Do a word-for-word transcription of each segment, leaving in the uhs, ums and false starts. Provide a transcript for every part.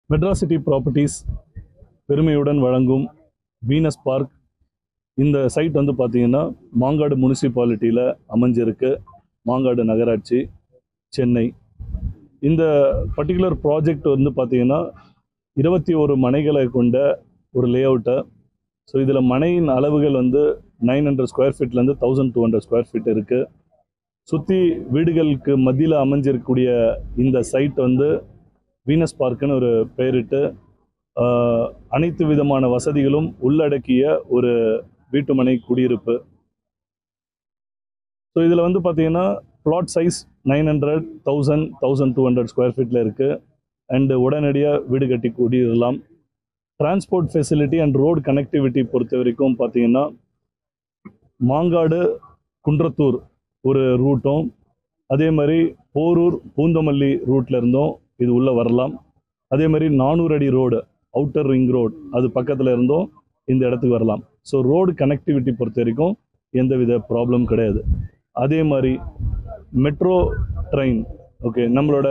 Madras City properties பெருமையுடன் வழங்கும் Venus park. இந்த சைட் வந்து பார்த்தீங்கன்னா மாங்காடு முனிசிபாலிட்டியில் அமைஞ்சிருக்கு, மாங்காடு நகராட்சி, சென்னை. இந்த பர்டிகுலர் ப்ராஜெக்ட் வந்து பார்த்தீங்கன்னா இருபத்தி ஒரு மனைகளை கொண்ட ஒரு லே அவுட்டை. ஸோ இதில் மனையின் அளவுகள் வந்து நைன் ஹண்ட்ரட் ஸ்கொயர் ஃபீட்லேருந்து thousand two hundred square feet இருக்குது. சுற்றி வீடுகளுக்கு மத்தியில் அமைஞ்சிருக்கக்கூடிய இந்த சைட் வந்து வீனஸ் பார்க்குன்னு ஒரு பெயரிட்டு அனைத்து விதமான வசதிகளும் உள்ளடக்கிய ஒரு வீட்டுமனை குடியிருப்பு. ஸோ இதில் வந்து பார்த்தீங்கன்னா plot size nine hundred thousand thousand two hundred square ஃபீட்டில் இருக்குது. அண்டு உடனடியாக வீடு கட்டி குடியிடலாம். Transport facility and road connectivity பொறுத்த வரைக்கும் பார்த்தீங்கன்னா மாங்காடு குன்றத்தூர் ஒரு ரூட்டும், அதே மாதிரி போரூர் பூந்தமல்லி ரூட்டில் இருந்தும் இது உள்ளே வரலாம். அதே மாதிரி நானூறு அடி ரோடு அவுட்டர் ரிங் ரோடு அது பக்கத்தில் இருந்தும் இந்த இடத்துக்கு வரலாம். ஸோ ரோடு கனெக்டிவிட்டி பொறுத்த வரைக்கும் எந்தவித ப்ராப்ளம் கிடையாது. அதே மாதிரி மெட்ரோ ட்ரெயின், ஓகே, நம்மளோட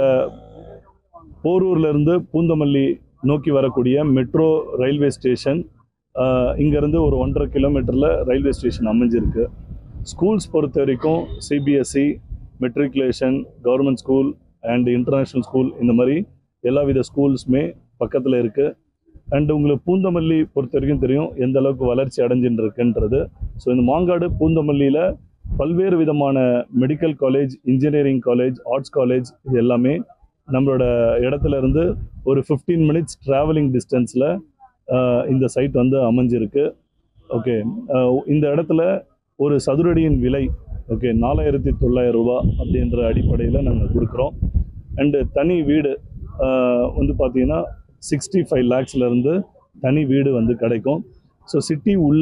போரூர்லேருந்து பூந்தமல்லி நோக்கி வரக்கூடிய மெட்ரோ ரயில்வே ஸ்டேஷன் இங்கேருந்து ஒரு ஒன்றரை கிலோமீட்டரில் ரயில்வே ஸ்டேஷன் அமைஞ்சிருக்கு. ஸ்கூல்ஸ் பொறுத்த வரைக்கும் CBSE, matriculation, government school and international school, இந்த மாதிரி எல்லா வித ஸ்கூல்ஸுமே பக்கத்தில் இருக்குது. அண்டு உங்களுக்கு பூந்தமல்லி பொறுத்த வரைக்கும் தெரியும் எந்த அளவுக்கு வளர்ச்சி அடைஞ்சுட்டு இருக்குன்றது. ஸோ இந்த மாங்காடு பூந்தமல்லியில் பல்வேறு விதமான medical college, engineering college, arts college, இது எல்லாமே நம்மளோட இடத்துல இருந்து ஒரு ஃபிஃப்டீன் மினிட்ஸ் ட்ராவலிங் டிஸ்டன்ஸில் இந்த சைட் வந்து அமைஞ்சிருக்கு. ஓகே, இந்த இடத்துல ஒரு சதுரடியின் விலை ஓகே நாலாயிரத்தி தொள்ளாயிரம் ரூபா அப்படின்ற அடிப்படையில் நாங்கள் கொடுக்குறோம். அண்டு தனி வீடு வந்து பார்த்தீங்கன்னா சிக்ஸ்டி ஃபைவ் லேக்ஸ்லேருந்து தனி வீடு வந்து கிடைக்கும். ஸோ சிட்டி உள்ள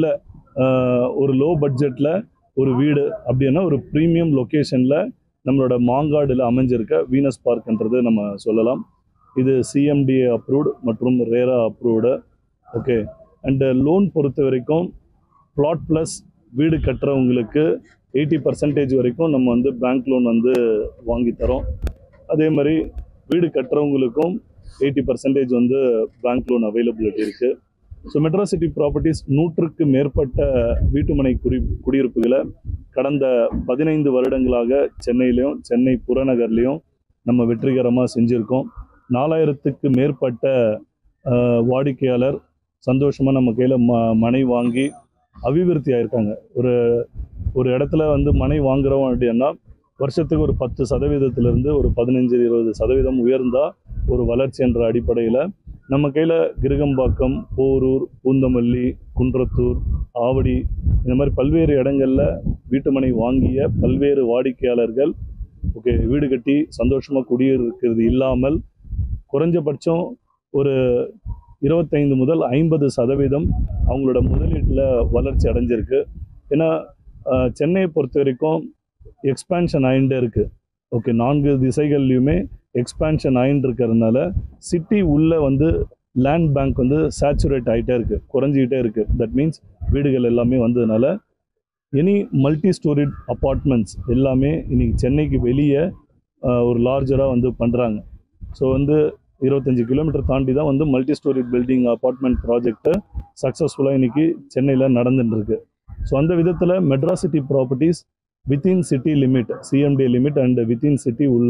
ஒரு லோ பட்ஜெட்டில் ஒரு வீடு அப்படின்னா ஒரு ப்ரீமியம் லொக்கேஷனில் நம்மளோட மாங்காடில் அமைஞ்சிருக்க வீனஸ் பார்க்ன்றது நம்ம சொல்லலாம். இது சிஎம்டிஏ அப்ரூவ்டு மற்றும் ரேரா அப்ரூவ்டு. ஓகே, அண்டு லோன் பொறுத்த வரைக்கும் பிளாட் ப்ளஸ் வீடு கட்டுறவங்களுக்கு எயிட்டி பர்சன்டேஜ் வரைக்கும் நம்ம வந்து பேங்க் லோன் வந்து வாங்கி தரோம். அதே மாதிரி வீடு கட்டுறவங்களுக்கும் எயிட்டி பர்சன்டேஜ் வந்து பேங்க் லோன் அவைலபிலிட்டி இருக்குது. ஸோ மெட்ராசிட்டி ப்ராப்பர்ட்டிஸ் நூற்றுக்கு மேற்பட்ட வீட்டுமனை குடி குடியிருப்புகளை கடந்த பதினைந்து வருடங்களாக சென்னையிலையும் சென்னை புறநகர்லேயும் நம்ம வெற்றிகரமாக செஞ்சுருக்கோம். நாலாயிரத்துக்கு மேற்பட்ட வாடிக்கையாளர் சந்தோஷமாக நம்ம கையில் ம மனை வாங்கி அபிவிருத்தி ஆயிருக்காங்க. ஒரு ஒரு இடத்துல வந்து மனை வாங்குகிறோம் அப்படின்னா வருஷத்துக்கு ஒரு பத்து சதவீதத்திலிருந்து ஒரு பதினஞ்சு இருபது சதவீதம் உயர்ந்தால் ஒரு வளர்ச்சி என்ற அடிப்படையில் நம்ம கையில் கிருகம்பாக்கம், போரூர், பூந்தமல்லி, குன்றத்தூர், ஆவடி, இந்த மாதிரி பல்வேறு இடங்களில் வீட்டுமனை வாங்கிய பல்வேறு வாடிக்கையாளர்கள் ஓகே வீடு கட்டி சந்தோஷமாக குடியிருக்கிறது இல்லாமல் குறைஞ்சபட்சம் ஒரு இருபத்தைந்து முதல் ஐம்பது சதவீதம் அவங்களோட முதலீட்டில் வளர்ச்சி அடைஞ்சிருக்கு. ஏன்னா சென்னையை பொறுத்த வரைக்கும் எக்ஸ்பேன்ஷன் ஆகிட்டே இருக்குது. ஓகே, நான்கு திசைகள்லையுமே எக்ஸ்பேன்ஷன் ஆகிட்டு இருக்கிறதுனால சிட்டி உள்ளே வந்து லேண்ட் பேங்க் வந்து சேச்சுரேட் ஆகிட்டே இருக்குது, குறைஞ்சிக்கிட்டே இருக்குது. தட் மீன்ஸ் வீடுகள் எல்லாமே வந்ததுனால எனி மல்டி ஸ்டோரிட் அப்பார்ட்மெண்ட்ஸ் எல்லாமே இன்றைக்கி சென்னைக்கு வெளியே ஒரு லார்ஜராக வந்து பண்ணுறாங்க. ஸோ வந்து இருபத்தஞ்சி கிலோமீட்டர் தாண்டி தான் வந்து multi storied building apartment project சக்ஸஸ்ஃபுல்லாக இன்றைக்கி சென்னையில் நடந்துட்டுருக்கு. ஸோ அந்த விதத்தில் Madras city properties within city limit, CMDA limit and within city உள்ள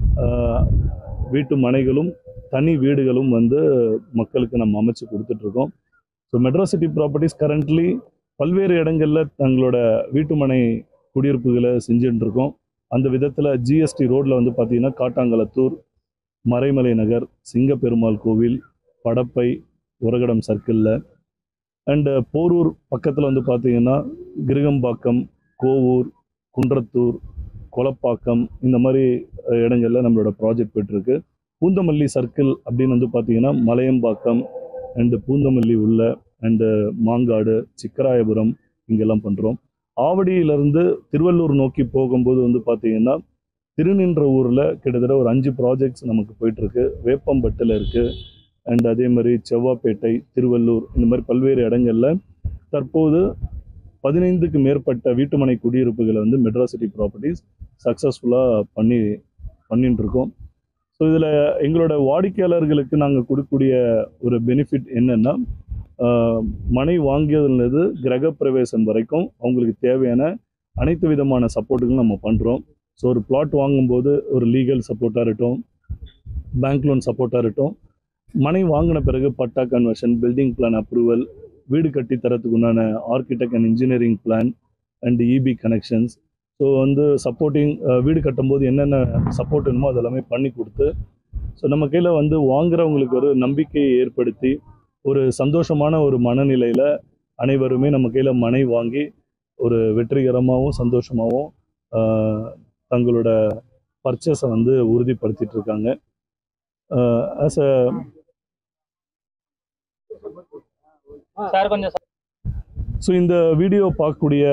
வீட்டு மனைகளும் தனி வீடுகளும் வந்து மக்களுக்கு நம்ம அமைச்சு கொடுத்துட்ருக்கோம். ஸோ மெட்ராசிட்டி ப்ராப்பர்ட்டிஸ் கரண்ட்லி பல்வேறு இடங்களில் தங்களோட வீட்டுமனை குடியிருப்புகளை செஞ்சுட்டுருக்கோம். அந்த விதத்தில் ஜிஎஸ்டி ரோட்டில் வந்து பார்த்திங்கன்னா காட்டாங்குளத்தூர், மறைமலை நகர், சிங்கப்பெருமாள் கோவில், படப்பை, உரகடம் சர்க்கிளில், அண்டு போரூர் பக்கத்தில் வந்து பார்த்திங்கன்னா கிருகம்பாக்கம், கோவூர், குன்றத்தூர், கொலப்பாக்கம், இந்த மாதிரி இடங்களில் நம்மளோட ப்ராஜெக்ட் போய்ட்டுருக்கு. பூந்தமல்லி சர்க்கிள் அப்படின்னு வந்து பார்த்திங்கன்னா மலையம்பாக்கம் அண்டு பூந்தமல்லி உள்ள அண்டு மாங்காடு, சிக்கராயபுரம் இங்கெல்லாம் பண்ணுறோம். ஆவடியிலேருந்து திருவள்ளூர் நோக்கி போகும்போது வந்து பார்த்திங்கன்னா திருநின்ற ஊரில் கிட்டத்தட்ட ஒரு அஞ்சு ப்ராஜெக்ட்ஸ் நமக்கு போயிட்டுருக்கு. வேப்பம்பட்டில் இருக்குது அண்ட் அதே மாதிரி செவ்வாப்பேட்டை, திருவள்ளூர், இந்த மாதிரி பல்வேறு இடங்களில் தற்போது பதினைந்துக்கு மேற்பட்ட வீட்டுமனை குடியிருப்புகளை வந்து மெட்ராசிட்டி ப்ராப்பர்ட்டிஸ் சக்ஸஸ்ஃபுல்லாக பண்ணி பண்ணிட்டுருக்கோம். ஸோ இதில் எங்களோட வாடிக்கையாளர்களுக்கு நாங்கள் கொடுக்கக்கூடிய ஒரு பெனிஃபிட் என்னென்னா, மனை வாங்கியதுலேருந்து கிரகப்பிரவேசம் வரைக்கும் அவங்களுக்கு தேவையான அனைத்து விதமான சப்போர்ட்டுகளும் நம்ம பண்ணுறோம். ஸோ ஒரு பிளாட் வாங்கும்போது ஒரு லீகல் சப்போர்ட்டாக இருக்கட்டும், பேங்க் லோன் சப்போர்ட்டாக இருக்கட்டும், மனை வாங்கின பிறகு patta conversion, building plan approval, வீடு கட்டி தரத்துக்கு உண்டான architect and engineering plan and EB connections. So வந்து சப்போர்ட்டிங் வீடு கட்டும்போது என்னென்ன சப்போர்ட் வேணுமோ அதெல்லாமே பண்ணி கொடுத்து, ஸோ நம்ம கையில் வந்து வாங்குறவங்களுக்கு ஒரு நம்பிக்கையை ஏற்படுத்தி ஒரு சந்தோஷமான ஒரு மனநிலையில் அனைவருமே நம்ம கையில் மனை வாங்கி ஒரு வெற்றிகரமாகவும் சந்தோஷமாகவும் தங்களோட பர்ச்சேஸை வந்து உறுதிப்படுத்திட்டு இருக்காங்க. ஆஸ் அ ஸோ இந்த வீடியோ பார்க்கக்கூடிய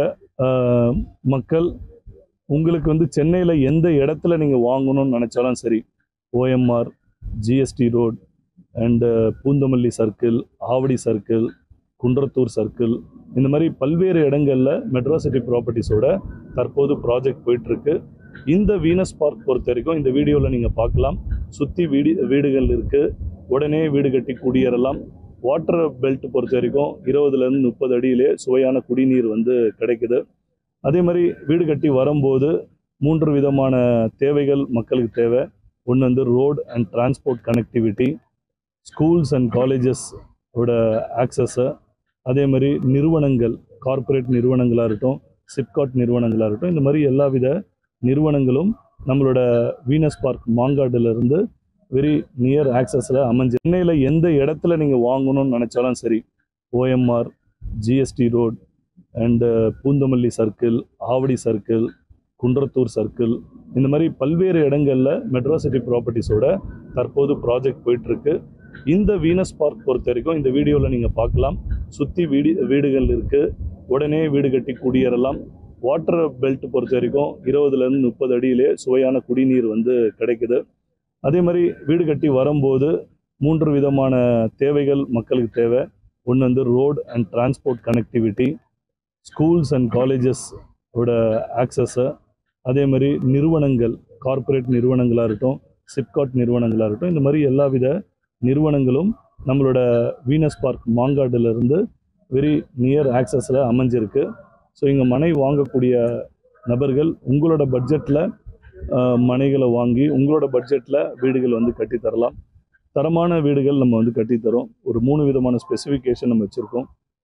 மக்கள், உங்களுக்கு வந்து சென்னையில் எந்த இடத்துல நீங்கள் வாங்கணும்னு நினச்சாலும் சரி, OMR, GST road and Poonamallee circle, Avadi circle, Kundrathur circle, இந்த மாதிரி பல்வேறு இடங்களில் மெட்ரோசிட்டி ப்ராப்பர்ட்டிஸோட தற்போது ப்ராஜெக்ட் போயிட்டுருக்கு. இந்த வீனஸ் பார்க் பொறுத்த வரைக்கும் இந்த வீடியோவில் நீங்கள் பார்க்கலாம். சுற்றி வீடு வீடுகள் இருக்குது, உடனே வீடு கட்டி குடியேறலாம். வாட்டர் பெல்ட் பொறுத்த வரைக்கும் இருபதுலேருந்து முப்பது அடியிலே சுவையான குடிநீர் வந்து கிடைக்குது. அதே மாதிரி வீடு கட்டி வரும்போது மூன்று விதமான தேவைகள் மக்களுக்கு தேவை. ஒன்று வந்து road and transport connectivity, schools and colleges ஓட ஆக்சஸ்ஸு, அதே மாதிரி நிறுவனங்கள், கார்ப்பரேட் நிறுவனங்களாக இருக்கட்டும், சிப்காட் நிறுவனங்களாக இருக்கட்டும், இந்த மாதிரி எல்லா வித நிறுவனங்களும் நம்மளோட வீனஸ் பார்க் மாங்காடுலேருந்து வெரி நியர் ஆக்சஸில் அமைஞ்சு. சென்னையில் எந்த இடத்துல நீங்கள் வாங்கணும்னு நினச்சாலும் சரி, OMR, GST road and Poonamallee circle, Avadi circle, Kundrathur circle, இந்த மாதிரி பல்வேறு இடங்களில் மெட்ரோசிட்டி ப்ராப்பர்ட்டிஸோட தற்போது ப்ராஜெக்ட் போயிட்டுருக்கு. இந்த வீனஸ் பார்க் பொறுத்த வரைக்கும் இந்த வீடியோவில் நீங்கள் பார்க்கலாம். சுற்றி வீடு வீடுகள் இருக்குது, உடனே வீடு கட்டி குடியேறலாம். வாட்டர் பெல்ட் பொறுத்த வரைக்கும் இருபதுலேருந்து முப்பது அடியிலே சுவையான குடிநீர் வந்து கிடைக்குது. அதே மாதிரி வீடு கட்டி வரும்போது மூன்று விதமான தேவைகள் மக்களுக்கு தேவை. ஒன்று வந்து road and transport connectivity, schools and colleges ஓட ஆக்சஸ்ஸு, அதே மாதிரி நிறுவனங்கள், கார்ப்பரேட் நிறுவனங்களாக இருக்கட்டும், சிப்காட் நிறுவனங்களாக இருக்கட்டும், இந்த மாதிரி எல்லா வித நிறுவனங்களும் நம்மளோட வீனஸ் பார்க் மாங்காடுலேருந்து வெரி நியர் ஆக்சஸில் அமைஞ்சிருக்கு. ஸோ இங்கே மனை வாங்கக்கூடிய நபர்கள் உங்களோட பட்ஜெட்டில் மனைகளை வாங்கி உங்களோட பட்ஜெட்டில் வீடுகள் வந்து கட்டித்தரலாம். தரமான வீடுகள் நம்ம வந்து கட்டித்தரோம். ஒரு மூணு விதமான ஸ்பெசிஃபிகேஷன் நம்ம வச்சுருக்கோம்.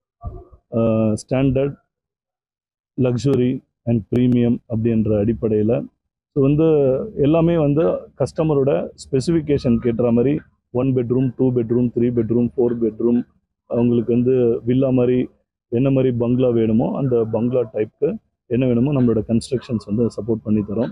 ஸ்டாண்டர்ட், லக்ஸுரி அண்ட் ப்ரீமியம் அப்படின்ற அடிப்படையில். ஸோ வந்து எல்லாமே வந்து கஸ்டமரோட ஸ்பெசிஃபிகேஷன் கேட்டுற மாதிரி one bedroom, two bedroom, three bedroom, four bedroom, அவங்களுக்கு வந்து வில்லா மாதிரி என்ன மாதிரி பங்களா வேணுமோ அந்த பங்களா டைப்புக்கு என்ன வேணுமோ நம்மளோட கன்ஸ்ட்ரக்ஷன்ஸ் வந்து சப்போர்ட் பண்ணி தரோம்.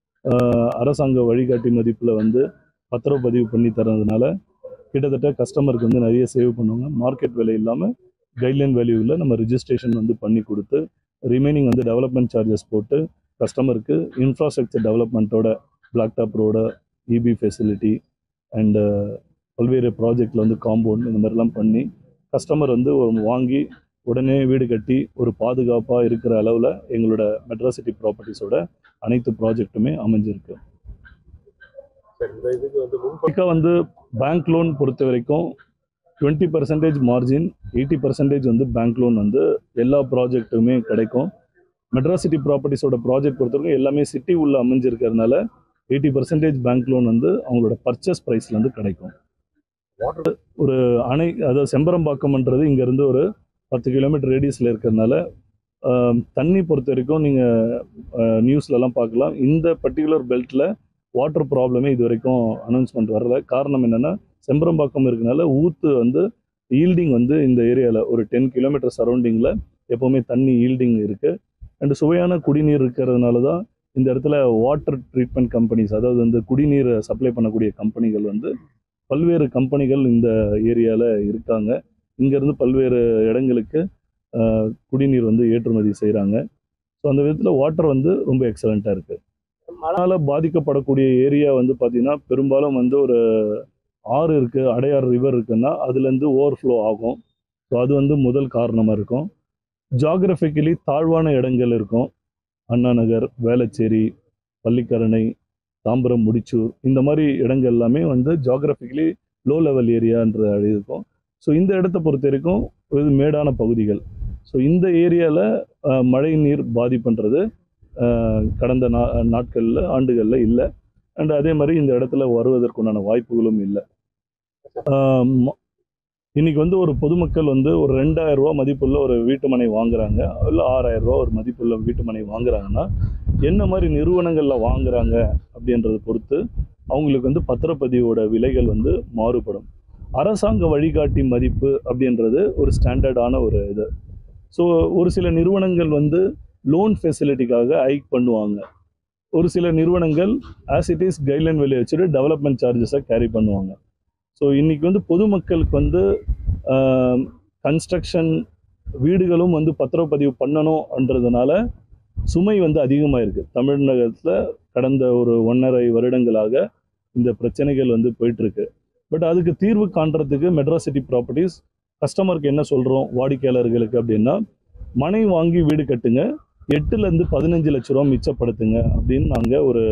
அரசாங்க வழிகாட்டி மதிப்பில் வந்து பத்திரப்பதிவு பண்ணி தரதுனால கிட்டத்தட்ட கஸ்டமருக்கு வந்து நிறைய சேவ் பண்ணுவாங்க. மார்க்கெட் விலை இல்லாமல் கைட்லைன் வேல்யூவில் நம்ம ரிஜிஸ்ட்ரேஷன் வந்து பண்ணி கொடுத்து ரிமைனிங் வந்து டெவலப்மெண்ட் சார்ஜஸ் போட்டு கஸ்டமருக்கு இன்ஃப்ராஸ்ட்ரக்சர் டெவலப்மெண்ட்டோட பிளாக் டாப் ரோட, இபி ஃபெசிலிட்டி அண்டு பல்வேறு ப்ராஜெக்டில் வந்து காம்பவுண்ட் இந்த மாதிரிலாம் பண்ணி கஸ்டமர் வந்து வாங்கி உடனே வீடு கட்டி ஒரு பாதுகாப்பாக இருக்கிற அளவில் எங்களோட மெட்ரோசிட்டி ப்ராப்பர்ட்டிஸோட அனைத்து ப்ராஜெக்ட்டுமே அமைஞ்சிருக்கு. இதுக்கு வந்து பேங்க் லோன் பொறுத்த வரைக்கும் twenty percentage margin, eighty percentage வந்து பேங்க் லோன் வந்து எல்லா ப்ராஜெக்ட்டுமே கிடைக்கும். மெட்ரோசிட்டி ப்ராப்பர்ட்டிஸோட ப்ராஜெக்ட் பொறுத்த வரைக்கும் எல்லாமே சிட்டி உள்ள அமைஞ்சிருக்கிறதுனால எயிட்டி பர்சன்டேஜ் பேங்க் லோன் வந்து அவங்களோட பர்ச்சேஸ் ப்ரைஸ்லேருந்து கிடைக்கும். ஒரு அணை, அதாவது செம்பரம்பாக்கம்ன்றது இங்கேருந்து ஒரு பத்து கிலோமீட்டர் ரேடியஸில் இருக்கிறதுனால தண்ணி பொறுத்த வரைக்கும் நீங்கள் நியூஸ்லலாம் பார்க்கலாம். இந்த பர்டிகுலர் பெல்ட்டில் வாட்டர் ப்ராப்ளமே இது வரைக்கும் அனௌன்ஸ்மெண்ட் வரல. காரணம் என்னென்னா செம்பரம்பாக்கம் இருக்கிறதுனால ஊற்று வந்து ஈல்டிங் வந்து இந்த ஏரியாவில் ஒரு டென் கிலோமீட்டர் சரௌண்டிங்கில் எப்போவுமே தண்ணி ஈல்டிங் இருக்குது. அண்டு சுவையான குடிநீர் இருக்கிறதுனால தான் இந்த இடத்துல வாட்டர் ட்ரீட்மெண்ட் கம்பெனிஸ், அதாவது வந்து குடிநீரை சப்ளை பண்ணக்கூடிய கம்பெனிகள் வந்து பல்வேறு கம்பெனிகள் இந்த ஏரியாவில் இருக்காங்க. இங்கேருந்து பல்வேறு இடங்களுக்கு குடிநீர் வந்து ஏற்றுமதி செய்கிறாங்க. ஸோ அந்த விதத்தில் வாட்டர் வந்து ரொம்ப எக்ஸலண்ட்டாக இருக்குது. மழையால் பாதிக்கப்படக்கூடிய ஏரியா வந்து பார்த்திங்கன்னா பெரும்பாலும் வந்து ஒரு ஆறு இருக்குது, அடையார் ரிவர் இருக்குன்னா அதுலேருந்து ஓவர்ஃப்ளோ ஆகும். ஸோ அது வந்து முதல் காரணமாக இருக்கும். ஜாகிரபிக்கலி தாழ்வான இடங்கள் இருக்கும். அண்ணா நகர், வேளச்சேரி, பள்ளிக்கரணை, தாம்பரம், முடிச்சூர் இந்த மாதிரி இடங்கள் எல்லாமே வந்து ஜியாகிரபிக்கலி லோ லெவல் ஏரியான்ற இருக்கும். ஸோ இந்த இடத்த பொறுத்த வரைக்கும் இது மேடான பகுதிகள். ஸோ இந்த ஏரியாவில் மழை நீர் பாதிப்புன்றது கடந்த நா நாட்களில் ஆண்டுகளில் இல்லை. அண்ட் அதே மாதிரி இந்த இடத்துல வருவதற்குண்டான வாய்ப்புகளும் இல்லை. இன்னைக்கு வந்து ஒரு பொதுமக்கள் வந்து ஒரு ரெண்டாயிரம் ரூபா மதிப்புள்ள ஒரு வீட்டுமனை வாங்குறாங்க, இல்லை ஆறாயிரம் ரூபா ஒரு மதிப்புள்ள வீட்டுமனை வாங்குறாங்கன்னா என்ன மாதிரி நிறுவனங்களில் வாங்குறாங்க அப்படின்றத பொறுத்து அவங்களுக்கு வந்து பத்திரப்பதிவோட விலைகள் வந்து மாறுபடும். அரசாங்க வழிகாட்டி மதிப்பு அப்படின்றது ஒரு ஸ்டாண்டர்டான ஒரு இது. ஸோ ஒரு சில நிறுவனங்கள் வந்து லோன் ஃபெசிலிட்டிக்காக ஹைக் பண்ணுவாங்க. ஒரு சில நிறுவனங்கள் ஆஸ் இட் இஸ் கைட்லைன் வெளியே வச்சுட்டு டெவலப்மெண்ட் சார்ஜஸை கேரி பண்ணுவாங்க. ஸோ இன்றைக்கி வந்து பொதுமக்களுக்கு வந்து கன்ஸ்ட்ரக்ஷன் வீடுகளும் வந்து பத்திரப்பதிவு பண்ணணும்ன்றதுனால சுமை வந்து அதிகமாக இருக்குது. தமிழகத்தில் கடந்த ஒரு ஒன்றரை வருடங்களாக இந்த பிரச்சனைகள் வந்து போயிட்டுருக்கு. பட் அதுக்கு தீர்வு காண்றதுக்கு மெட்ராஸ் சிட்டி ப்ராப்பர்ட்டிஸ் கஸ்டமருக்கு என்ன சொல்கிறோம் வாடிக்கையாளர்களுக்கு அப்படின்னா, மனை வாங்கி வீடு கட்டுங்க, எட்டுலேருந்து பதினஞ்சு லட்ச ரூபா மிச்சப்படுத்துங்க அப்படின்னு நாங்கள் ஒரு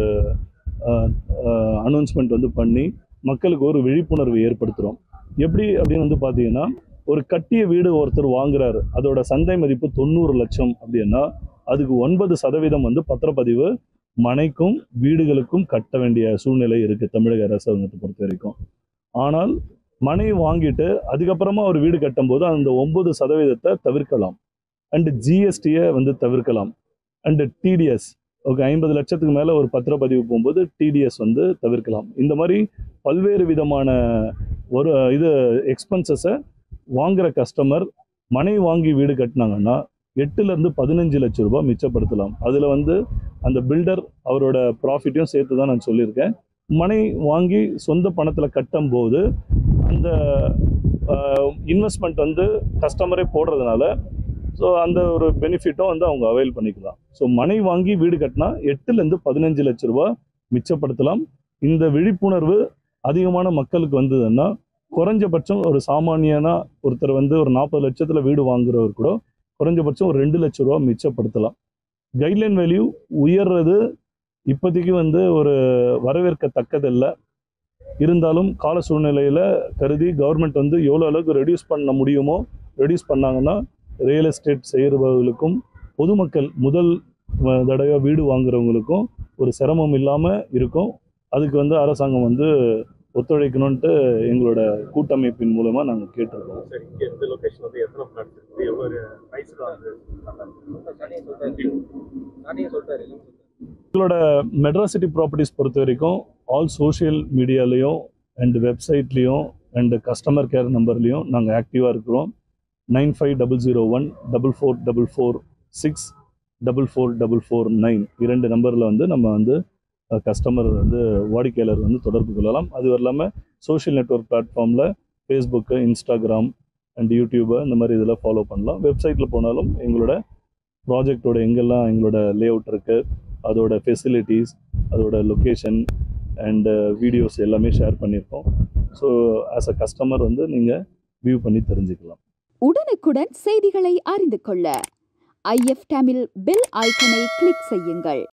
அனௌன்ஸ்மெண்ட் வந்து பண்ணி மக்களுக்கு ஒரு விழிப்புணர்வு ஏற்படுத்துகிறோம். எப்படி அப்படின்னு வந்து பார்த்தீங்கன்னா, ஒரு கட்டிய வீடு ஒருத்தர் வாங்குறாரு, அதோட சந்தை மதிப்பு தொண்ணூறு லட்சம் அப்படின்னா அதுக்கு ஒன்பது சதவீதம் வந்து பத்திரப்பதிவு மனைக்கும் வீடுகளுக்கும் கட்ட வேண்டிய சூழ்நிலை இருக்குது தமிழக அரசாங்கத்தை பொறுத்த வரைக்கும். ஆனால் மனை வாங்கிட்டு அதுக்கப்புறமா ஒரு வீடு கட்டும்போது அந்த ஒன்பது சதவீதத்தை தவிர்க்கலாம். அண்டு ஜிஎஸ்டியை வந்து தவிர்க்கலாம். அண்டு டிடிஎஸ் ஓகே ஐம்பது லட்சத்துக்கு மேலே ஒரு பத்திரப்பதிவு போகும்போது டிடிஎஸ் வந்து தவிர்க்கலாம். இந்த மாதிரி பல்வேறு விதமான ஒரு இது எக்ஸ்பென்சஸை வாங்குகிற கஸ்டமர் மனை வாங்கி வீடு கட்டினாங்கன்னா எட்டுலேருந்து பதினஞ்சு லட்சம் ரூபாய் மிச்சப்படுத்தலாம். அதில் வந்து அந்த பில்டர் அவரோட ப்ராஃபிட்டையும் சேர்த்து தான் நான் சொல்லியிருக்கேன். மனை வாங்கி சொந்த பணத்தில் கட்டும் போது அந்த இன்வெஸ்ட்மெண்ட் வந்து கஸ்டமரே போடுறதுனால ஸோ அந்த ஒரு பெனிஃபிட்டும் வந்து அவங்க அவைல் பண்ணிக்கலாம். ஸோ மனை வாங்கி வீடு கட்டினா எட்டுலேருந்து பதினஞ்சு லட்ச ரூபா மிச்சப்படுத்தலாம். இந்த விழிப்புணர்வு அதிகமான மக்களுக்கு வந்ததுன்னா குறைஞ்சபட்சம் ஒரு சாமானியனா ஒருத்தர் வந்து ஒரு நாற்பது லட்சத்தில் வீடு வாங்குறவர் கூட குறைஞ்சபட்சம் ஒரு ரெண்டு லட்ச ரூபா மிச்சப்படுத்தலாம். கைட்லைன் வேல்யூ உயர்றது இப்போதைக்கு வந்து ஒரு வரவேற்கத்தக்கதில்லை. இருந்தாலும் கால சூழ்நிலையில் கருதி கவர்மெண்ட் வந்து எவ்வளோ அளவுக்கு ரெடியூஸ் பண்ண முடியுமோ ரெடியூஸ் பண்ணாங்கன்னா ரியல் எஸ்டேட் செய்கிறவர்களுக்கும் பொதுமக்கள் முதல் தடவை வீடு வாங்குறவங்களுக்கும் ஒரு சிரமம் இல்லாமல் இருக்கும். அதுக்கு வந்து அரசாங்கம் வந்து ஒத்துழைக்கணும்ன்ட்டு எங்களோட கூட்டமைப்பின் மூலமாக நாங்கள் கேட்டிருக்கோம். எங்களோட மெட்ராஸ் சிட்டி ப்ராப்பர்ட்டிஸ் பொறுத்த வரைக்கும் ஆல் சோஷியல் மீடியாலேயும் அண்ட் வெப்சைட்லேயும் அண்ட் கஸ்டமர் கேர் நம்பர்லேயும் நாங்கள் ஆக்டிவாக இருக்கிறோம். Nine five double zero one double four double four six double four double four nine இரண்டு நம்பரில் வந்து நம்ம வந்து கஸ்டமர் வந்து வாடிக்கையாளர் வந்து தொடர்பு கொள்ளலாம். அது இல்லாமல் சோஷியல் நெட்வொர்க் பிளாட்ஃபார்மில் ஃபேஸ்புக்கு, இன்ஸ்டாகிராம் அண்ட் யூடியூபை இந்த மாதிரி இதில் ஃபாலோ பண்ணலாம். வெப்சைட்டில் போனாலும் எங்களோட ப்ராஜெக்டோட எங்கெல்லாம் எங்களோட லே அவுட் இருக்குது, அதோட ஃபெசிலிட்டிஸ், அதோட லொக்கேஷன் அண்டு வீடியோஸ் எல்லாமே ஷேர் பண்ணியிருக்கோம். ஸோ ஆஸ் அ கஸ்டமர் வந்து நீங்கள் வியூ பண்ணி தெரிஞ்சுக்கலாம். உடனுக்குடன் செய்திகளை அறிந்து கொள்ள ஐஎஃப் தமிழ் பெல் ஐக்கனை கிளிக் செய்யுங்கள்.